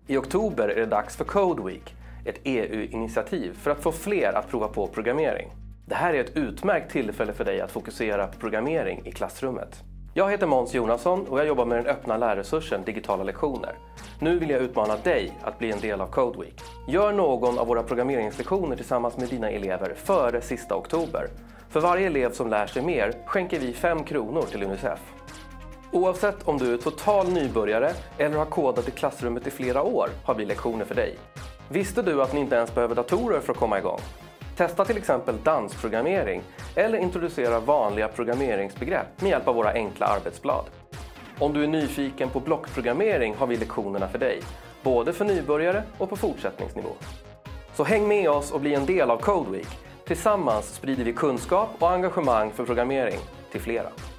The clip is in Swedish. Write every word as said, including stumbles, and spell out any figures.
I oktober är det dags för Code Week, ett E U-initiativ för att få fler att prova på programmering. Det här är ett utmärkt tillfälle för dig att fokusera på programmering i klassrummet. Jag heter Måns Jonasson och jag jobbar med den öppna lärresursen digitala lektioner. Nu vill jag utmana dig att bli en del av Code Week. Gör någon av våra programmeringslektioner tillsammans med dina elever före sista oktober. För varje elev som lär sig mer skänker vi fem kronor till Unicef. Oavsett om du är total nybörjare eller har kodat i klassrummet i flera år har vi lektioner för dig. Visste du att ni inte ens behöver datorer för att komma igång? Testa till exempel dansprogrammering eller introducera vanliga programmeringsbegrepp med hjälp av våra enkla arbetsblad. Om du är nyfiken på blockprogrammering har vi lektionerna för dig, både för nybörjare och på fortsättningsnivå. Så häng med oss och bli en del av Code Week. Tillsammans sprider vi kunskap och engagemang för programmering till flera.